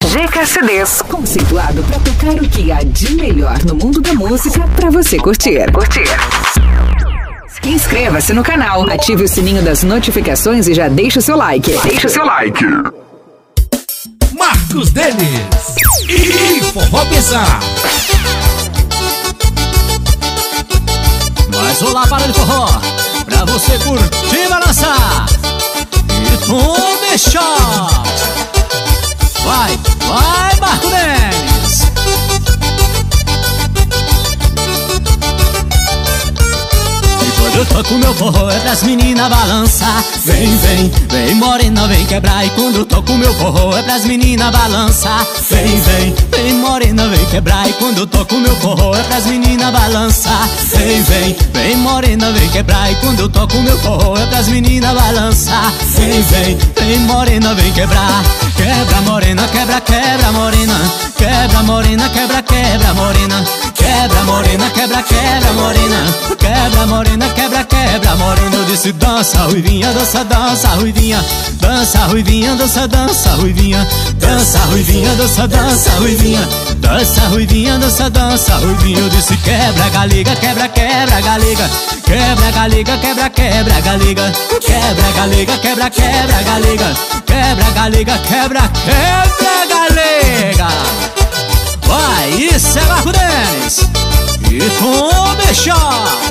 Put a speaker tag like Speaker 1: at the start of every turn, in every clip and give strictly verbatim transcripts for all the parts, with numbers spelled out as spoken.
Speaker 1: G K C Ds, conceituado para tocar o que há de melhor no mundo da música para você curtir. Curtir. Inscreva-se no canal, ative o sininho das notificações e já deixa o seu like. Deixa o seu like.
Speaker 2: Marcos Denis e Forró Pesar.
Speaker 3: Mais olá para o forró, pra você curtir e balançar. E tome shot. Vai, vai, Marcos Denis. Eu toco meu forró é pras meninas balançar. Vem, vem, vem morena, vem quebrar. E quando eu toco meu forró é pras meninas balançar. Vem, vem, vem morena, vem quebrar. E quando eu toco meu forró é pras meninas balançar. Vem, vem, vem morena, vem quebrar. E quando eu toco meu forró é pras meninas balançar. Vem, vem, vem morena, vem quebrar. Quebra morena, quebra, quebra morena. Quebra morena, quebra, quebra morena. Quebra morena, quebra, quebra morena. Quebra morena, quebra, quebra morena. Eu disse dança, ruivinha, dança, dança, ruivinha. Dança, ruivinha, dança, dança, ruivinha. Dança, ruivinha, dança, dança, ruivinha. Dança, ruivinha, dança, dança, ruivinha. Eu disse quebra, galega, quebra, quebra, galega. Quebra, galega, quebra, quebra, galega. Quebra, galega, quebra, quebra, galega. Quebra, galega, quebra, quebra, galega. Vai, isso é Marcos Denis e tome shot.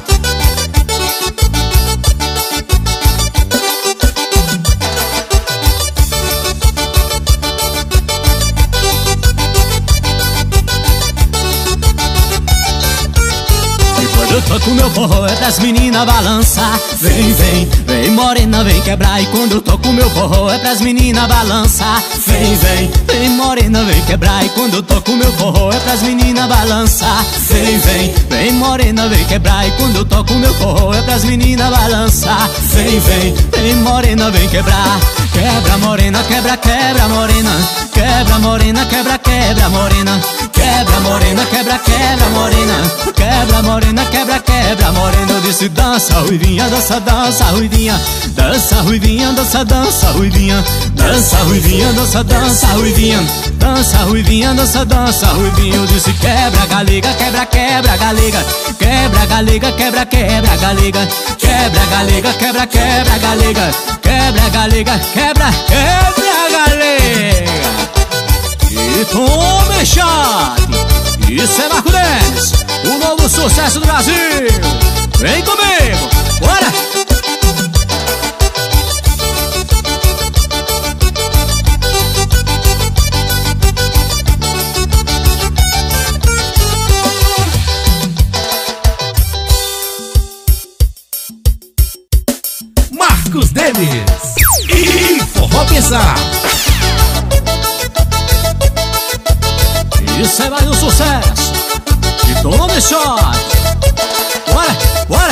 Speaker 3: Eu toco meu forró é pras meninas balançar. Vem, vem, vem morena, vem quebrar. E quando eu toco meu forró é pras meninas balançar. Vem, vem, vem morena, vem quebrar. E quando eu toco meu forró é pras meninas balançar. Vem, vem, vem morena, vem quebrar. E quando eu toco meu forró é pras meninas balançar. Vem, vem, vem morena, vem quebrar. Quebra morena, quebra, quebra morena. Quebra morena, quebra, quebra morena. Quebra morena, quebra, quebra morena. Quebra morena, quebra, quebra morena. Eu disse dança, ruivinha, dança, dança, ruivinha. Dança, ruivinha, dança, dança, ruivinha. Dança, ruivinha, dança, dança, ruivinha. Dança, ruivinha, dança, dança, ruivinha. Eu disse quebra, galega, quebra, quebra, galega. Quebra, galega, quebra, quebra, galega. Quebra, galega, quebra, quebra, galega. Quebra, galega, quebra, quebra, galega. E tome shot. Isso é Marcos Denis, o novo sucesso do Brasil. Vem comigo, bora!
Speaker 2: Marcos Denis e Forró Pesar.
Speaker 3: Isso é mais um sucesso. E tome shot. Bora, bora.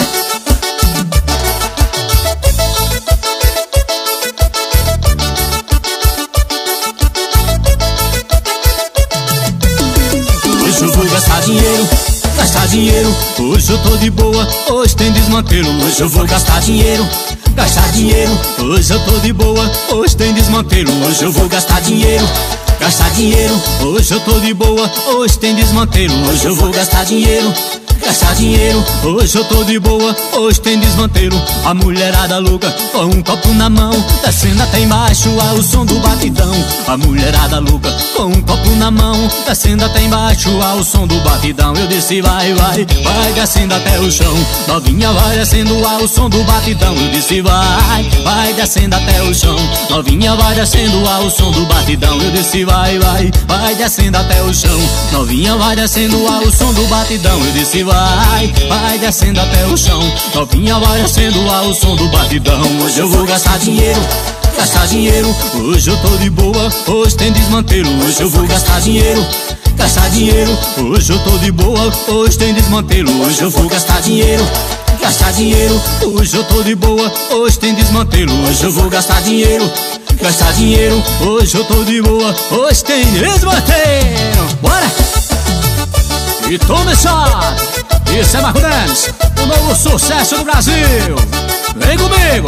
Speaker 3: Hoje eu vou gastar dinheiro, gastar dinheiro. Hoje eu tô de boa, hoje tem desmantelo. Hoje eu vou gastar dinheiro, gastar dinheiro. Hoje eu tô de boa, hoje tem desmantelo. Hoje eu vou gastar dinheiro, gastar dinheiro. Hoje eu tô de boa, hoje tem desmantelo. Hoje eu vou gastar dinheiro, gastar dinheiro. Hoje eu tô de boa, hoje tem desmantelo. A mulherada louca com um copo na mão, descendo até embaixo ao som do batidão. A mulherada louca com um copo na mão, descendo até embaixo ao som do batidão. Eu disse vai, vai, vai descendo até o chão. Novinha vai descendo ao som do batidão. Eu disse vai, vai descendo até o chão. Novinha vai descendo ao som do batidão. Eu disse vai, vai, vai descendo até o chão. Novinha vai descendo ao som do batidão. Eu disse vai, vai descendo até o chão. Novinha vai descendo ao som do batidão. Hoje eu vou gastar dinheiro, gastar dinheiro. Hoje eu tô de boa, hoje tem desmantelo. Hoje eu vou gastar dinheiro, gastar dinheiro. Hoje eu tô de boa, hoje tem desmantelo. Hoje eu vou gastar dinheiro, gastar dinheiro. Hoje eu tô de boa, hoje tem desmantelo. Hoje eu vou gastar dinheiro, gastar dinheiro. Hoje eu tô de boa, hoje tem desmantelo. Bora! E tome shot. Isso é Marcos Denis, o novo sucesso do Brasil. Vem comigo.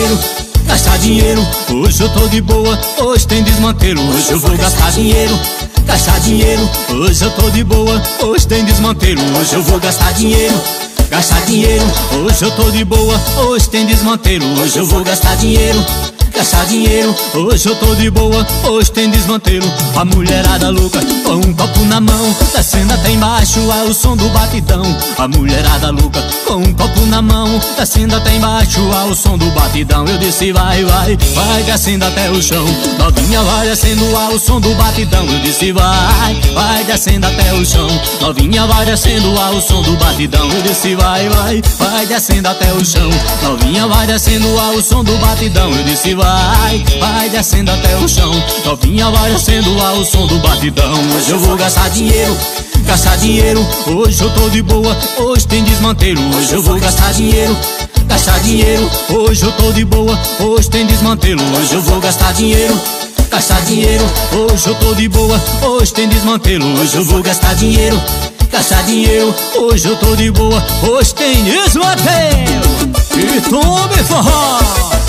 Speaker 3: dinheiro, gastar dinheiro. Hoje eu tô de boa, hoje tem desmantelo. Hoje eu vou gastar dinheiro, gastar dinheiro. Hoje eu tô de boa, hoje tem desmantelo. Hoje eu vou gastar dinheiro, gastar dinheiro. Hoje eu tô de boa, hoje tem desmantelo. Hoje eu vou gastar dinheiro, gastar dinheiro. Hoje eu tô de boa, hoje tem desmantelo. A mulherada louca com um copo na mão, descendo até embaixo ao som do batidão. A mulherada louca com um copo na mão, descendo até embaixo ao som do batidão. Eu disse vai, vai, vai descendo até o chão. Novinha vai descendo ao som do batidão. Eu disse vai, vai descendo até o chão. Novinha vai descendo ao som do batidão. Eu disse vai, vai, vai descendo até o chão. Novinha vai descendo ao som do batidão. Eu disse vai, vai descendo até o chão. Novinha vai descendo ao som do batidão. Hoje eu vou gastar dinheiro, gastar dinheiro. Hoje eu tô de boa, hoje tem desmantelo. Hoje eu vou gastar dinheiro, gastar dinheiro. Hoje eu tô de boa, hoje tem desmantelo. Hoje eu vou gastar dinheiro, gastar dinheiro. Hoje eu tô de boa, hoje tem desmantelo. Hoje eu vou gastar dinheiro, gastar dinheiro. Hoje eu tô de boa, hoje tem desmantelo. E tome forró.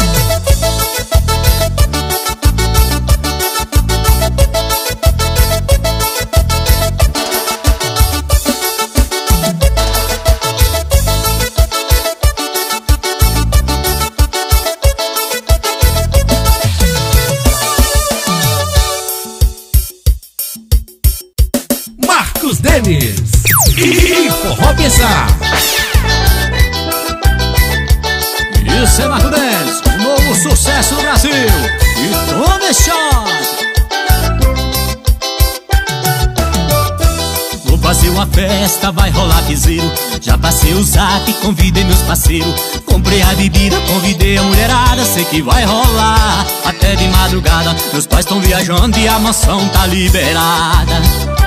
Speaker 2: Marcos Denis e Forró Pesar.
Speaker 3: Isso é Marcos Denis, um novo sucesso no Brasil. E tome shot. Vou fazer uma festa, vai rolar piseiro. Já passei o zap, convidei meus parceiros. Comprei a bebida, convidei a mulherada. Sei que vai rolar até de madrugada. Meus pais estão viajando e a mansão tá liberada.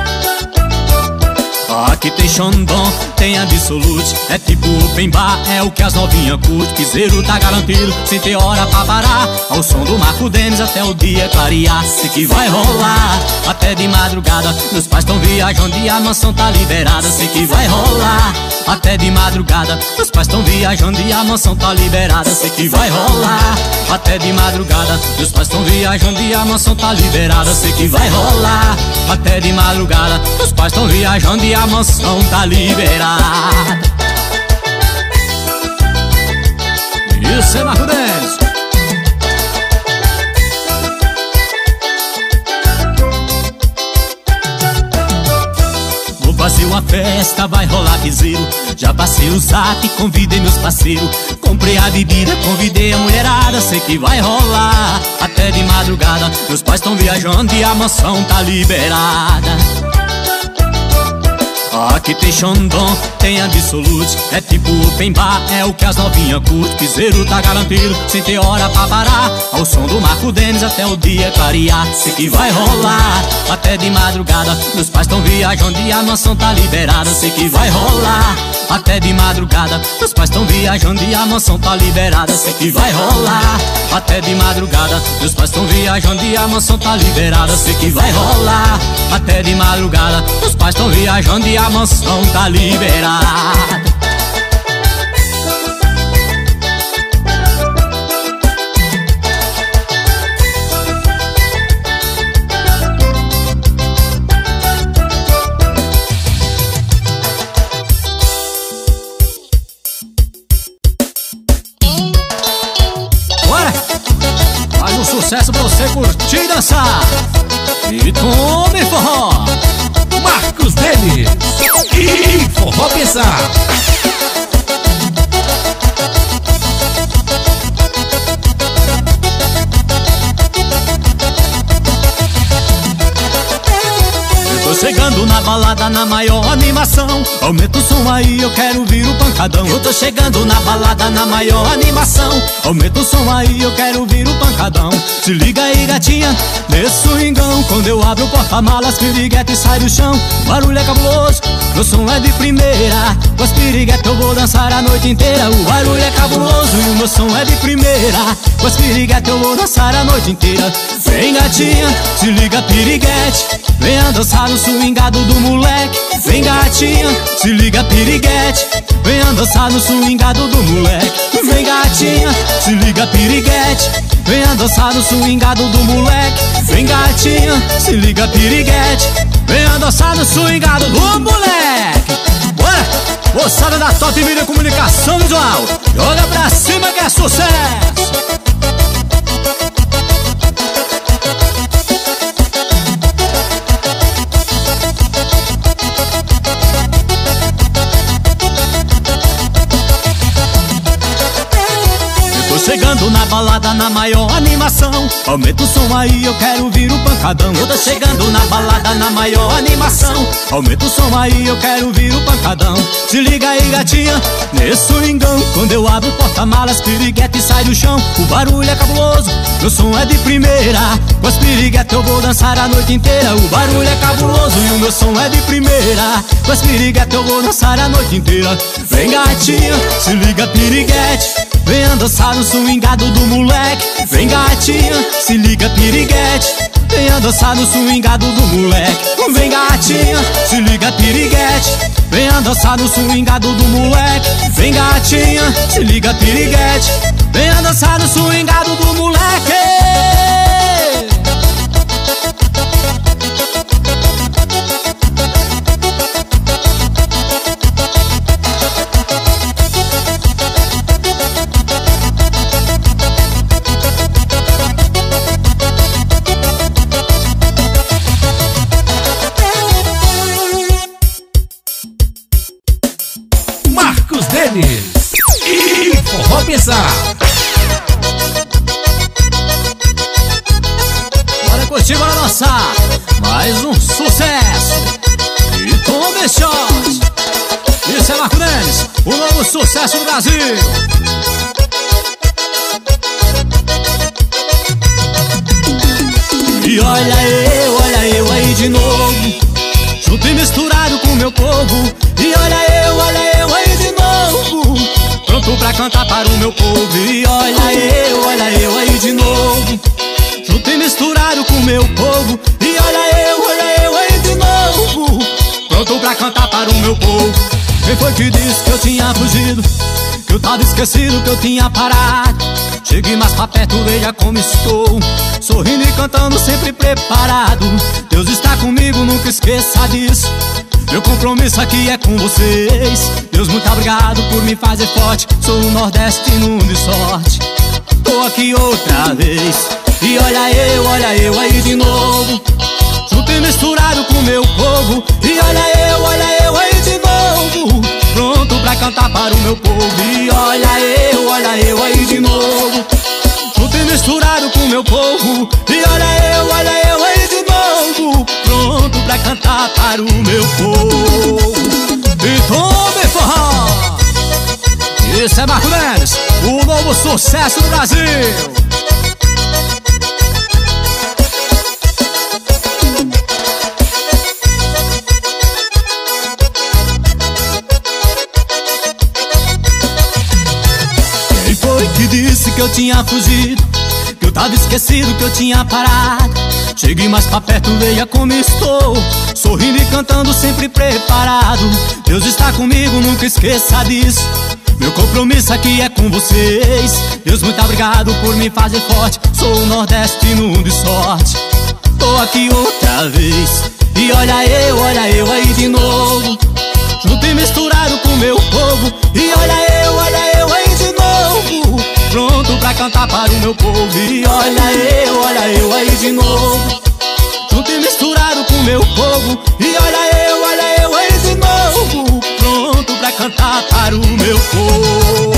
Speaker 3: Aqui tem Xandão, tem Absolute. É tipo open bar, é o que as novinhas curte. Piseiro tá garantido, sem ter hora pra parar. Ao som do Marcos Denis até o dia clarear. Sei que vai rolar até de madrugada. Meus pais estão viajando e a mansão tá liberada. Sei que vai rolar até de madrugada. Meus pais estão viajando e a mansão tá liberada. Sei que vai rolar até de madrugada. Meus pais estão viajando e a mansão tá liberada. Sei que vai rolar até de madrugada. Meus pais estão viajando e a mansão tá liberada. Isso é Marcos Denis. Vou fazer uma festa, vai rolar piseiro. Já passei o zap, convidei meus parceiros. Comprei a bebida, convidei a mulherada. Sei que vai rolar até de madrugada. Meus pais estão viajando e a mansão tá liberada. Aqui tem Xandão, tem Absolute. É tipo open bar, é o que as novinhas curte. Piseiro tá garantido, sem ter hora pra parar. Ao som do Marcos Denis até o dia clarear. Sei que vai rolar até de madrugada. Meus pais estão viajando e a mansão tá liberada. Sei que vai rolar até de madrugada. Meus pais estão viajando e a mansão tá liberada. Sei que vai rolar até de madrugada. Meus pais estão viajando e a mansão tá liberada. Sei que vai rolar até de madrugada. Meus pais estão viajando e a mansão tá liberada. Faz um sucesso pra você curtir e dançar. E tome forró.
Speaker 2: Marcos Denis e Forró Pesar.
Speaker 3: Tô chegando na balada na maior animação. Aumenta o som aí, eu quero ouvir o pancadão. Eu tô chegando na balada na maior animação. Aumenta o som aí, eu quero ouvir o pancadão. Se liga aí, gatinha, nesse swingão. Quando eu abro o porta-malas, piriguete sai do chão. O barulho é cabuloso, meu som é de primeira. Com as piriguetes eu vou dançar a noite inteira. O barulho é cabuloso e o meu som é de primeira. Com as piriguetes eu vou dançar a noite inteira. Vem, gatinha, se liga, piriguete, venha dançar no swingado do moleque. Vem, gatinha, se liga, piriguete, venha dançar no swingado do moleque. Vem gatinha, se liga piriguete, venha dançar no swingado do moleque. Vem gatinha, se liga piriguete, venha dançar no swingado do moleque. Bora! Moçada da Top Mídia Comunicação Visual, joga pra cima que é sucesso! Chegando na balada na maior animação, aumenta o som aí, eu quero ouvir o pancadão. Eu tô chegando na balada na maior animação, aumenta o som aí, eu quero ouvir o pancadão. Se liga aí gatinha, nesse swingão, quando eu abro o porta-malas, piriguete sai do chão. O barulho é cabuloso, meu som é de primeira, com as piriguetes eu vou dançar a noite inteira. O barulho é cabuloso e o meu som é de primeira, com as piriguetes eu vou dançar a noite inteira. Vem gatinha, se liga piriguete, venha dançar no swingado do moleque. Vem gatinha, se liga piriguete, venha dançar no swingado do moleque. Vem gatinha, se liga piriguete, venha dançar no swingado do moleque. Vem gatinha, se liga piriguete, venha dançar no swingado do moleque.
Speaker 2: E forró pesado.
Speaker 3: Bora curtir, bora dançar mais um sucesso. E tome shot. Isso é Marco Denis, o novo sucesso do Brasil. E olha eu, olha eu aí de novo, junto e misturado com meu povo. E olha eu, olha eu aí de novo, pronto pra cantar para o meu povo. E olha eu, olha eu aí de novo, junto e misturado com meu povo. E olha eu, olha eu aí de novo, pronto pra cantar para o meu povo. Quem foi que disse que eu tinha fugido, que eu tava esquecido, que eu tinha parado? Chegue mais pra perto, veja como estou, sorrindo e cantando, sempre preparado. Deus está comigo, nunca esqueça disso, meu compromisso aqui é com vocês. Deus, muito obrigado por me fazer forte, sou um nordestino de sorte. Tô aqui outra vez, e olha eu, olha eu aí de novo, junto e misturado com meu povo. E olha eu, olha eu aí de novo, pronto pra cantar para o meu povo. E olha eu, olha eu aí de novo, junto e misturado com meu povo. E olha eu, olha eu aí de novo, pronto pra cantar para o meu povo. E tome forró. Isso é Marco Denis, o novo sucesso do Brasil. Que disse que eu tinha fugido, que eu tava esquecido, que eu tinha parado? Chegue mais pra perto, veja como estou, sorrindo e cantando, sempre preparado. Deus está comigo, nunca esqueça disso, meu compromisso aqui é com vocês. Deus, muito obrigado por me fazer forte, sou um nordestino de sorte. Tô aqui outra vez, e olha eu, olha eu aí de novo, junto e misturado com meu povo. E olha eu, olha eu aí de novo, pronto pra cantar para o meu povo. E olha eu, olha eu aí de novo, junto e misturado com meu povo. E olha eu, olha eu aí de novo, pronto pra cantar para o meu povo.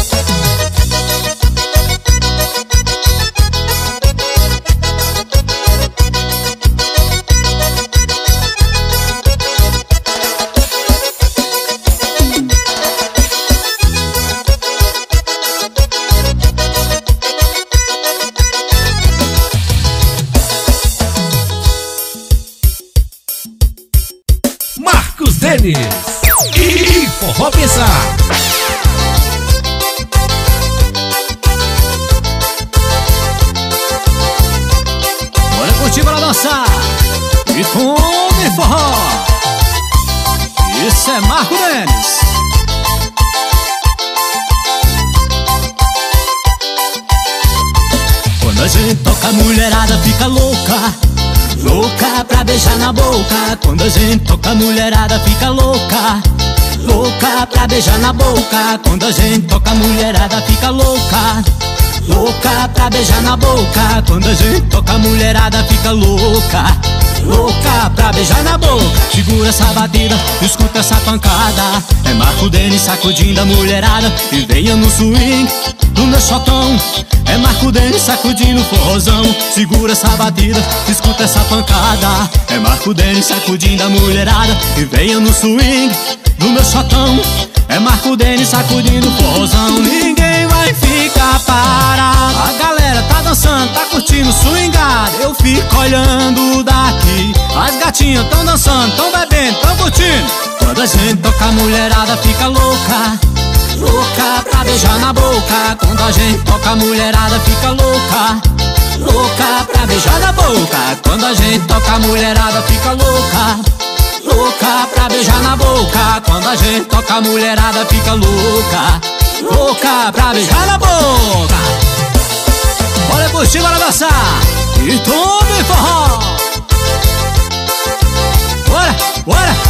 Speaker 2: Denis e forró pesado.
Speaker 3: Bora curtir, bora dançar e tome forró. Isso é Marco Denis, a gente toca a mulherada fica louca, louca pra beijar na boca. Quando a gente toca a mulherada fica louca, louca pra beijar na boca. Quando a gente toca a mulherada fica louca, louca pra beijar na boca. Quando a gente toca a mulherada fica louca, louca pra beijar na boca. Segura essa batida, escuta essa pancada. É Marco Denis sacudindo a mulherada e venha no swing do meu chotão. É Marco Denis sacudindo o forrozão. Segura essa batida, escuta essa pancada. É Marco Denis sacudindo a mulherada e venha no swing do meu chotão. É Marco Denis sacudindo o forrozão. Ninguém vai ficar parado. A galera tá dançando, tá curtindo swingada. Eu fico olhando daqui. As gatinhas tão dançando, tão bebendo, tão curtindo. Quando a gente toca a mulherada fica louca, louca pra beijar na boca. Quando a gente toca a mulherada fica louca, louca pra beijar na boca. Quando a gente toca a mulherada fica louca, louca pra beijar na boca. Quando a gente toca a mulherada fica louca, louca pra beijar na boca. Bora curtir, bora dançar e tome forró. Bora, bora.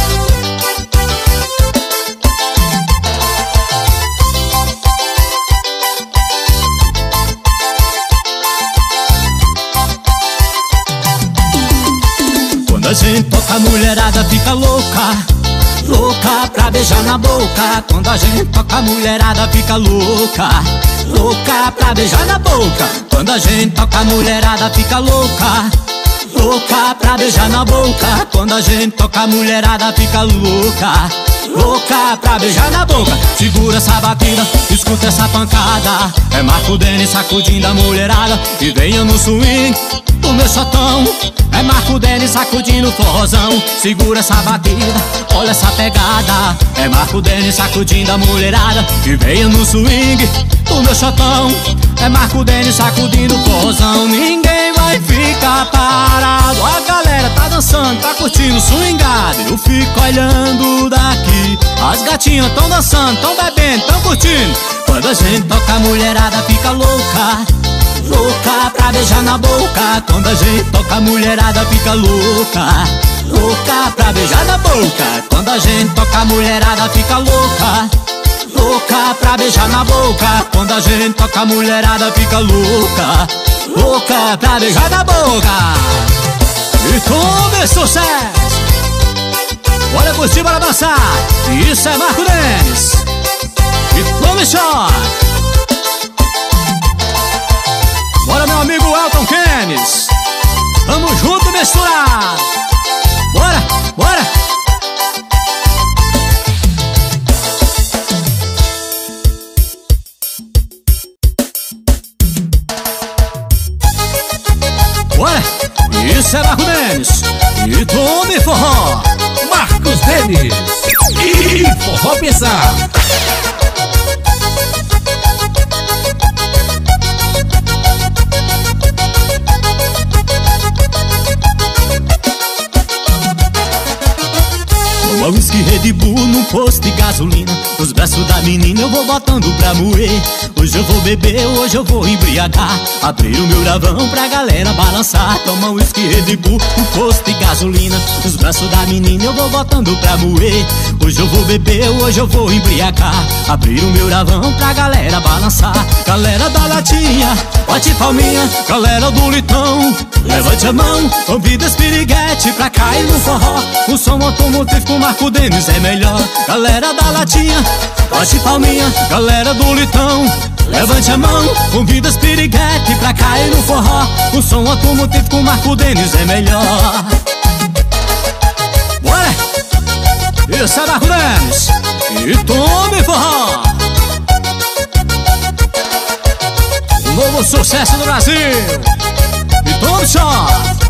Speaker 3: Quando a gente toca a mulherada fica louca, louca pra beijar na boca. Quando a gente toca a mulherada fica louca, louca pra beijar na boca. Quando a gente toca a mulherada fica louca, louca pra beijar na boca. Quando a gente toca a mulherada fica louca, louca pra beijar na boca. Segura essa batida, escuta essa pancada. É Marco Denis sacudindo a mulherada e venha no swing do meu chotão. É Marco Denis sacudindo o forrozão. Segura essa batida, olha essa pegada. É Marco Denis sacudindo a mulherada e venha no swing do meu chotão. É Marco Denis sacudindo o forrozão. Ninguém vai ficar parado. A galera tá dançando, tá curtindo swingada. Eu fico olhando daqui. As gatinhas tão dançando, tão bebendo, tão curtindo. Quando a gente toca a mulherada fica louca, louca pra beijar na boca. Quando a gente toca a mulherada fica louca, louca pra beijar na boca. Quando a gente toca a mulherada fica louca, louca pra beijar na boca. Quando a gente toca a mulherada fica louca, louca pra beijar na boca. E tome sucesso. Bora curtir, bora dançar. Isso é Marco Denis e tome shot. Bora, meu amigo Elton Kenes. Tamo junto, misturado. Bora, bora. Bora. Isso é Marco Denis e tome forró.
Speaker 2: Marcos Denis e forró pesado.
Speaker 3: Toma whisky Red Bull num posto de gasolina. Os braços da menina eu vou botando pra moer. Hoje eu vou beber, hoje eu vou embriagar. Abrir o meu gravão pra galera balançar. Toma whisky Red Bull num posto de gasolina. Os braços da menina eu vou botando pra moer. Hoje eu vou beber, hoje eu vou embriagar. Abrir o meu gravão pra galera balançar. Galera da latinha, bate palminha. Galera do litão, levante a mão. Convida esse piriguete pra cair no forró. O som automotivo com Marco Denis é melhor. Galera da latinha, bate palminha. Galera do litão, levante a mão. Convida esse piriguete pra cair no forró. O som automotivo com Marco Denis é melhor. Bora! Isso é Marco Denis e tome forró. Um novo sucesso no Brasil e tome shot.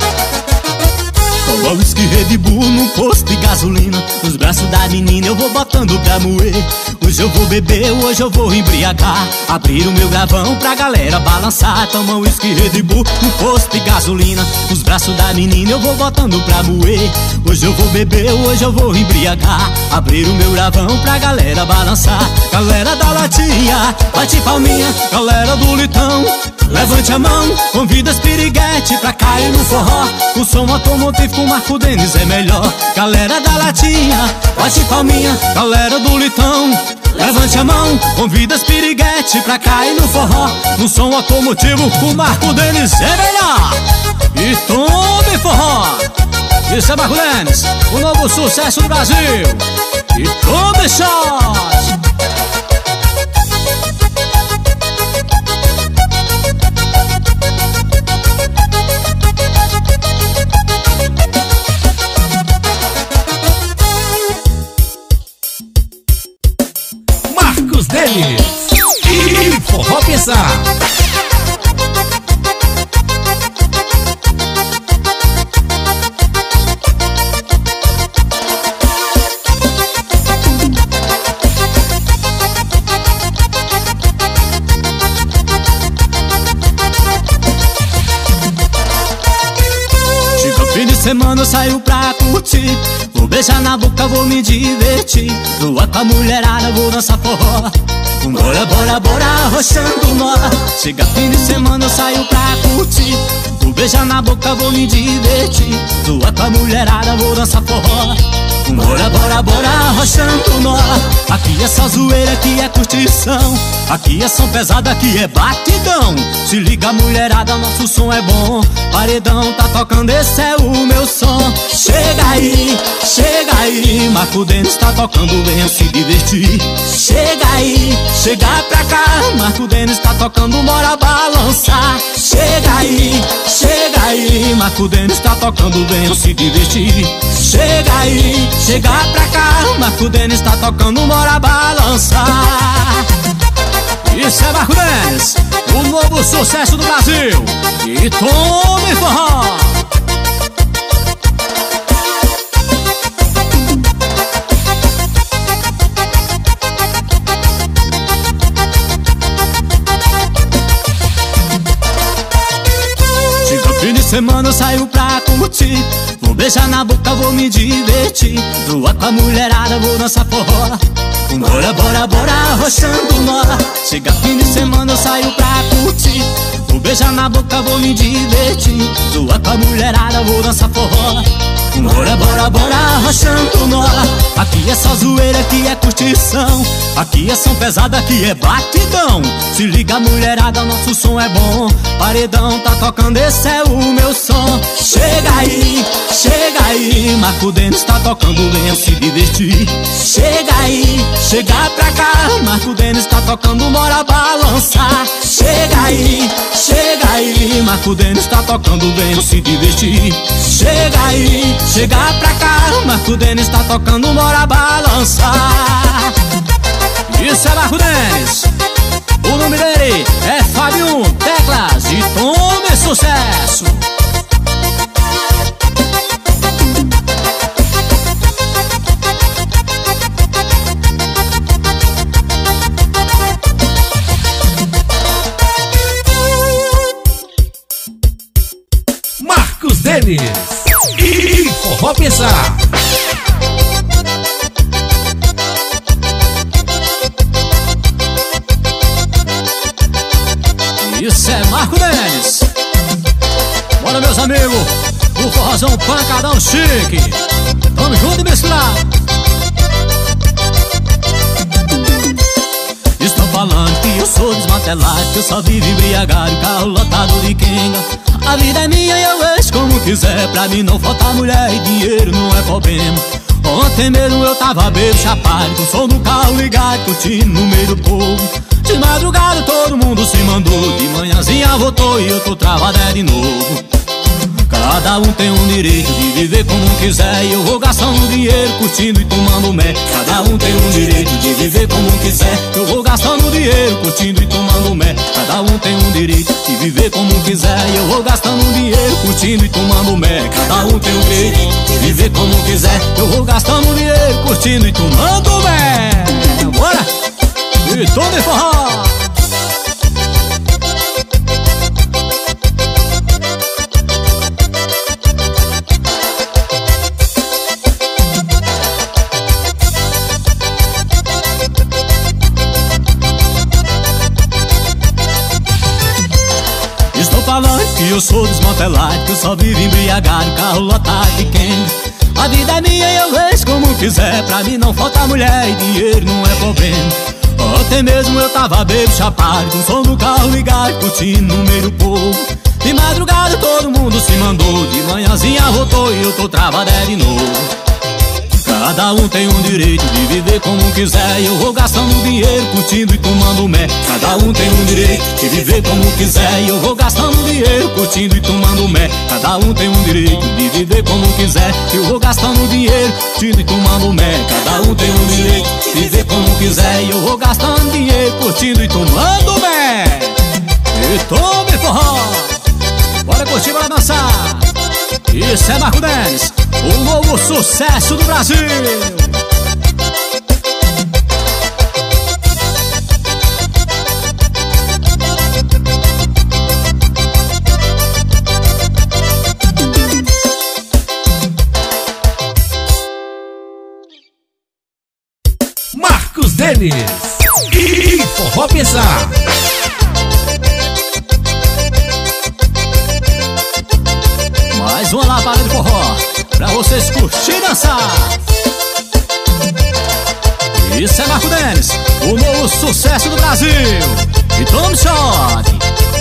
Speaker 3: Toma whisky Red Bull num posto de gasolina. Nos braços da menina eu vou botando botando pra moer. Hoje eu vou beber, hoje eu vou embriagar. Abrir o meu gravão pra galera balançar. Toma um whisky, Red Bull, um posto de gasolina. Os braços da menina eu vou botando pra moer. Hoje eu vou beber, hoje eu vou embriagar. Abrir o meu gravão pra galera balançar. Galera da latinha, bate palminha. Galera do litão, levante a mão. Convida as piriguete pra cair no forró. O som automotivo com Marco Denis é melhor. Galera da latinha, bate palminha. Galera do litão, levante a mão. Convida as piriguete pra cair no forró. No som automotivo com Marco Denis é melhor. E tome forró. Isso é Marco Denis, o novo sucesso do Brasil. E tome shot.
Speaker 2: Marcos Denis e Forró Pensar.
Speaker 3: Semana eu saio pra curtir. Vou beijar na boca, vou me divertir. Lua com a mulherada, vou dançar forró. Bora, bora, bora, arrochando nó. Chega fim de semana eu saio pra curtir. Vou beijar na boca, vou me divertir. Lua com a mulherada, vou dançar forró. Bora, bora, bora, arrochando nó. Aqui é só zoeira, aqui é curtição. Aqui é som pesado, aqui é batidão. Se liga mulherada, nosso som é bom. Paredão tá tocando, esse é o meu som. Chega aí, chega aí, Marco Denis tá tocando, venha se divertir. Chega aí, chega pra cá, Marco Denis tá tocando, bora balançar. Chega aí, chega aí, Marco Denis tá tocando, venha se divertir. Chega aí, chega pra cá, Marco Denis tá tocando, bora balançar. Isso é Marco Denis, o novo sucesso do Brasil. E tome forró. Chega fim de semana eu saio pra curtir. Vou beijar na boca, vou me divertir. Lua com a mulherada, vou dançar forró. Bora, bora, bora, arrochando nó. Chega fim de semana eu saio pra curtir. Vou beijar na boca, vou me divertir. Lua com a mulherada, vou dançar forró. Bora, bora, bora, arrochando nó. Aqui é só zoeira, aqui é curtição. Aqui é som pesado, aqui é batidão. Se liga mulherada, nosso som é bom. Paredão tá tocando, esse é o meu som. Chega aí, chega aí, Marco Denis tá tocando, venha se divertir. Chega aí, chega pra cá, Marco Denis tá tocando, bora balançar. Chega aí, chega aí, Marco Denis tá tocando, venha se divertir. Chega aí, chega pra cá, Marco Denis tá tocando, bora balançar. Isso é Marco Denis, o nome dele é Fábio Teclas e tome sucesso.
Speaker 2: Marcos Denis e Forró Pensar.
Speaker 3: Isso é Marco Denis. Bora meus amigos, o forrozão pancadão chique. Tamo junto e misturado. Estão falando que eu sou desmantelado, que eu só vivo embriagado, carro lotado de quenga. A vida é minha e eu vejo como quiser. Pra mim não falta mulher e dinheiro não é problema. Ontem mesmo eu tava bebo, chapado, com o som do carro ligado, curtindo no meio do povo. De madrugada todo mundo se mandou, de manhãzinha voltou e eu tô travado é de novo. Cada um tem um direito de viver como quiser, e eu vou gastando dinheiro, curtindo e tomando mé. Cada um tem um direito de viver como quiser, eu vou gastando dinheiro, curtindo e tomando mé. Cada um tem um direito de viver como quiser, e eu vou gastando dinheiro, curtindo e tomando mé. Cada um tem o direito de viver como quiser. Eu vou gastando dinheiro, curtindo e tomando mé. Bora! E tome forró! Estou falando que eu sou desmantelado, que eu só vivo embriagado, carro lotado de quem. A vida é minha e eu vejo como quiser. Pra mim não falta mulher e dinheiro não é problema. Ontem mesmo eu tava bebo chapado, com som do carro ligado, curtindo no meio do povo. De madrugada todo mundo se mandou, de manhãzinha voltou e eu tô travado é de novo. Cada um tem um direito de viver como quiser. E eu vou gastando dinheiro, curtindo e tomando mé. Cada um tem um direito de viver como quiser. E eu vou gastando dinheiro, curtindo e tomando mé. Cada um tem um direito de viver como quiser. E eu vou gastando dinheiro, curtindo e tomando mé. Cada um tem um direito de viver como quiser. E eu vou gastando dinheiro, curtindo e tomando mé. E tome forró! Bora curtir, bora dançar! Isso é Marco Denis, o novo sucesso do Brasil.
Speaker 2: Marcos Denis e Forró Pensar.
Speaker 3: Mais uma lavada de forró pra vocês curtir e dançar. Isso é Marco Denis, o novo sucesso do Brasil. E tome shot.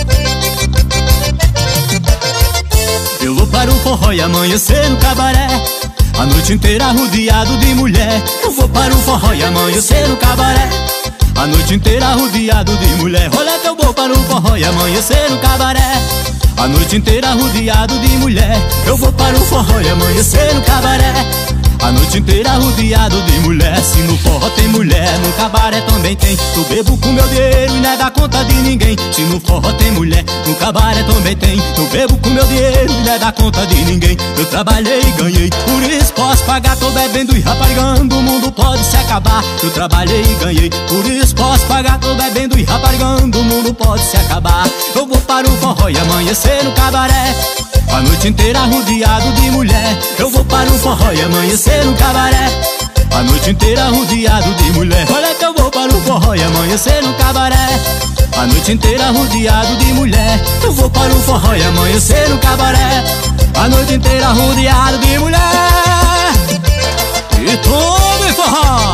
Speaker 3: Eu vou para o forró e amanhecer no cabaré, a noite inteira rodeado de mulher. Eu vou para o forró e amanhecer no cabaré, a noite inteira rodeado de mulher. Olha que eu vou para o forró e amanhecer no cabaré, a noite inteira rodeado de mulher. Eu vou para o forró e amanhecer no cabaré, a noite inteira rodeado de mulher. Se no forró tem mulher, no cabaré também tem. Eu bebo com meu dinheiro e não dá conta de ninguém. Se no forró tem mulher, no cabaré também tem. Eu bebo com meu dinheiro e não dá conta de ninguém. Eu trabalhei e ganhei, por isso posso pagar. Tô bebendo e raparigando, o mundo pode se acabar. Eu trabalhei e ganhei, por isso posso pagar. Tô bebendo e raparigando, o mundo pode se acabar. Eu vou para o forró e amanhecer no cabaré, a noite inteira rodeado de mulher. Eu vou para o forró e amanhecer no cabaré, a noite inteira rodeado de mulher. Olha que eu vou para o forró e amanhecer no cabaré, a noite inteira rodeado de mulher. Eu vou para o forró e amanhecer no cabaré, a noite inteira rodeado de mulher. E tome forró!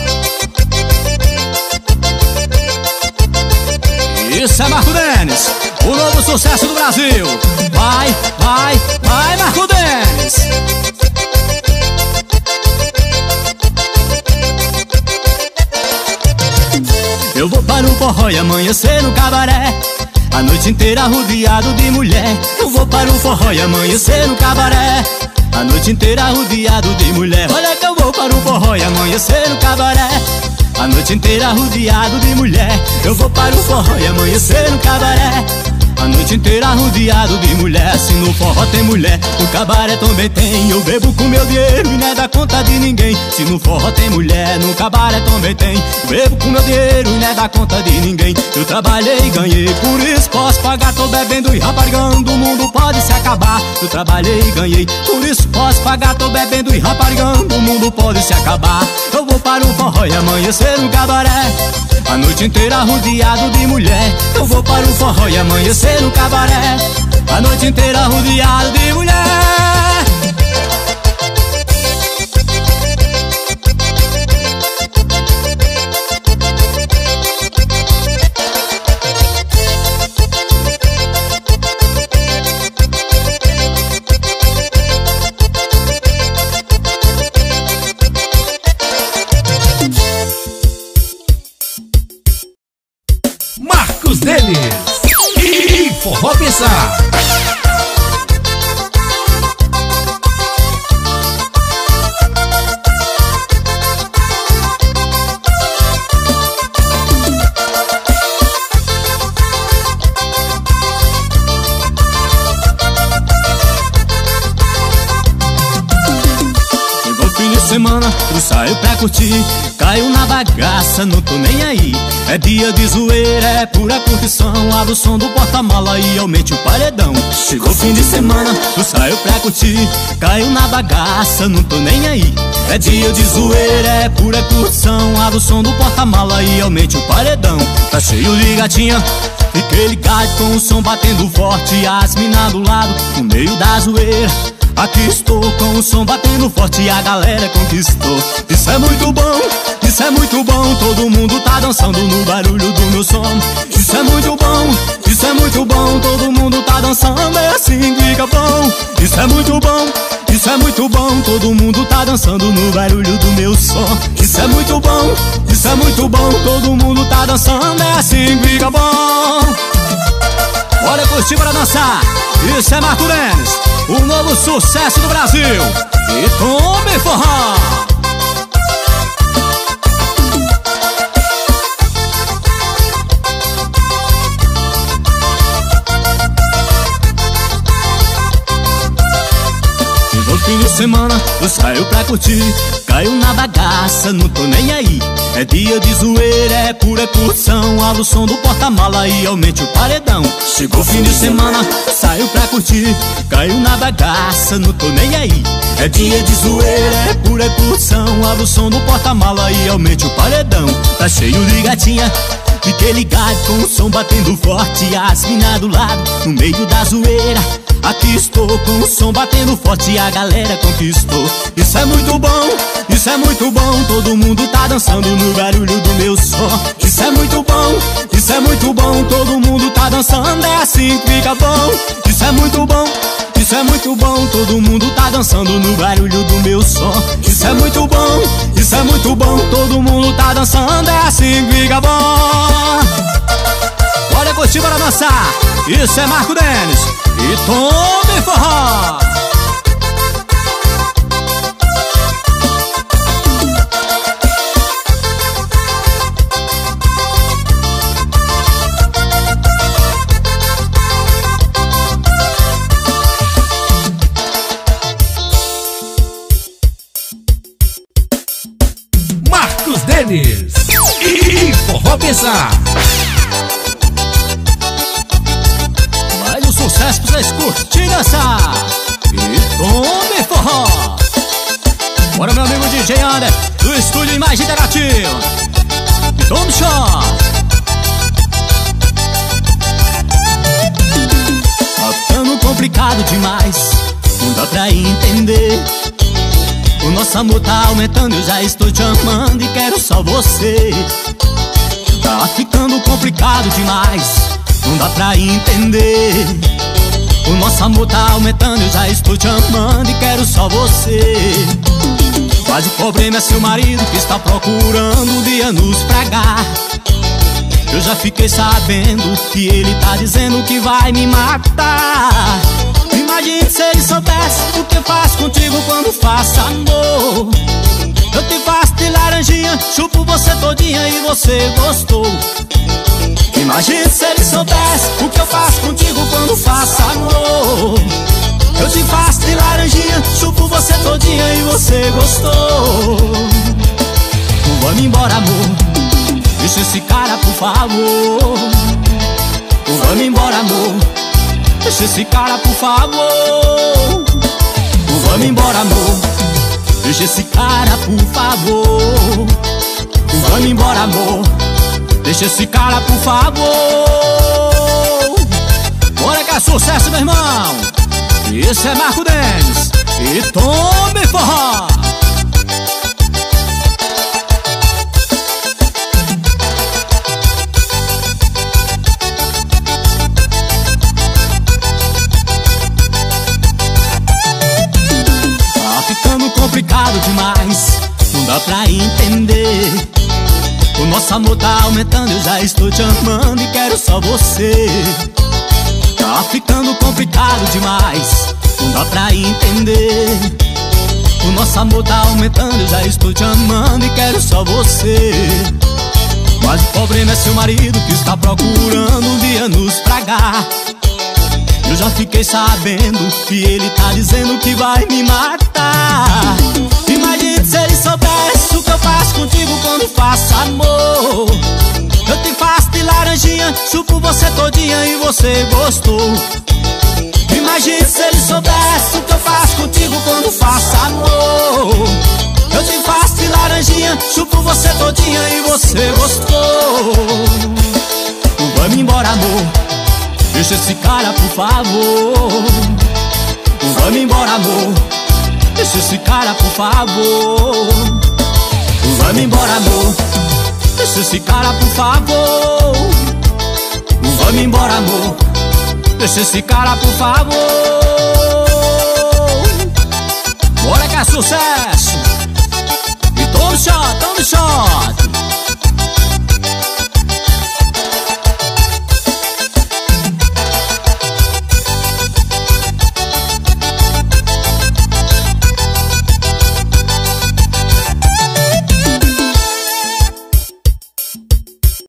Speaker 3: Isso é Marco Denis, o novo sucesso do Brasil. Vai, vai, vai Marco Denis. Eu vou para o forró e amanhecer no cabaré, a noite inteira rodeado de mulher. Eu vou para o forró e amanhecer no cabaré, a noite inteira rodeado de mulher. Olha que eu vou para o forró e amanhecer no cabaré, a noite inteira rodeado de mulher. Eu vou para o forró e amanhecer no cabaré, a noite inteira rodeado de mulher. Se no forró tem mulher, no cabaré também tem. Eu bebo com meu dinheiro e não dá conta de ninguém. Se no forró tem mulher, no cabaré também tem. Eu bebo com meu dinheiro e não dá conta de ninguém. Eu trabalhei e ganhei, por isso posso pagar. Tô bebendo e raparigando, o mundo pode se acabar. Eu trabalhei e ganhei, por isso posso pagar. Tô bebendo e raparigando, o mundo pode se acabar. Eu vou para o forró e amanhecer no cabaré, a noite inteira rodeado de mulher. Eu vou para o forró e amanhecer no cabaré, a noite inteira rodeado de mulher.
Speaker 2: Denis e Forró Pensar.
Speaker 3: semana eu saio pra curtir, caio na bagaça, não tô nem aí. É dia de zoeira, é pura curtição. Abro o som do porta-mala e aumente o paredão. Chegou fim de semana, eu saio pra curtir, caio na bagaça, não tô nem aí. É dia de zoeira, é pura curtição. Abro o som do porta-mala e aumente o paredão. Tá cheio de gatinha, fiquei ligado com o som batendo forte. As mina do lado, no meio da zoeira. Aqui estou com o som batendo forte e a galera conquistou. Isso é muito bom, isso é muito bom. Todo mundo tá dançando no barulho do meu som. Isso é muito bom, isso é muito bom. Todo mundo tá dançando, é assim que fica bom. Isso é muito bom, isso é muito bom. Todo mundo tá dançando no barulho do meu som. Isso é muito bom, isso é muito bom. Todo mundo tá dançando, é assim que fica bom. Bora curtir, bora dançar. Isso é Marco Denis, o novo sucesso do Brasil. E tome forró. No fim de semana eu saio pra curtir, caio na bagaça, não tô nem aí. É dia de zoeira, é pura curtição. Abro o som do porta-mala e aumente o paredão. Chegou fim de semana, saio pra curtir, caio na bagaça, não tô nem aí. É dia de zoeira, é pura curtição. Abro o som do porta-mala e aumente o paredão. Tá cheio de gatinha, fiquei ligado com o som batendo forte. As mina do lado, no meio da zoeira. Aqui estou com o som batendo forte e a galera conquistou. Isso é muito bom, isso é muito bom. Todo mundo tá dançando no barulho do meu som. Isso é muito bom, isso é muito bom. Todo mundo tá dançando, é assim que fica bom. Isso é muito bom, isso é muito bom. Todo mundo tá dançando no barulho do meu som. Isso é muito bom, isso é muito bom. Todo mundo tá dançando, é assim que fica bom. Bora curtir, bora dançar. Isso é Marco Denis e tome forró.
Speaker 2: Marcos Denis e Forró Pensar.
Speaker 3: Mais um sucesso pra vocês curtirem dançar. E tome forró. Bora, meu amigo D J Ander, do estúdio Imagem Interativo. E tome show. Tá ficando complicado demais, não dá pra entender. O nosso amor tá aumentando, eu já estou te amando e quero só você. Tá ficando complicado demais, não dá pra entender. O nosso amor tá aumentando, eu já estou te amando e quero só você. Mas o problema é seu marido que está procurando um dia nos pragar. Eu já fiquei sabendo que ele tá dizendo que vai me matar. Imagine se ele soubesse o que eu faço contigo quando faço amor. Eu te faço de laranjinha, chupo você todinha e você gostou. Imagine se ele soubesse o que eu faço contigo quando faço amor. Eu te faço de laranjinha, chupo você todinha e você gostou. Vamos embora, amor, deixa esse cara por favor. Vamos embora, amor, deixa esse cara por favor. Vamos embora, amor, deixa esse cara por favor. Vamos embora, amor, deixa esse cara por favor. Bora que é sucesso, meu irmão. Esse é Marco Denis e tome forró. Tá ficando complicado demais, não dá pra entender. O nosso amor tá aumentando, eu já estou te amando e quero só você. Tá ficando complicado demais, não dá pra entender. O nosso amor tá aumentando, eu já estou te amando e quero só você. Mas o problema é seu marido que está procurando um dia nos pragar. Eu já fiquei sabendo que ele tá dizendo que vai me matar. Imagine se ele soubesse o que eu faço contigo quando faço amor. Eu te faço de laranjinha, chupo você todinha e você gostou. Imagine se ele soubesse o que eu faço contigo quando faço amor. Eu te faço de laranjinha, chupo você todinha e você gostou. Vamos embora, amor, deixa esse cara, por favor. Vamos embora, amor, deixa esse cara, por favor. Vamos embora, amor, deixa esse cara, por favor. Vamos embora, amor, deixa esse cara, por favor. Bora que é sucesso. E toma um shot, toma um shot.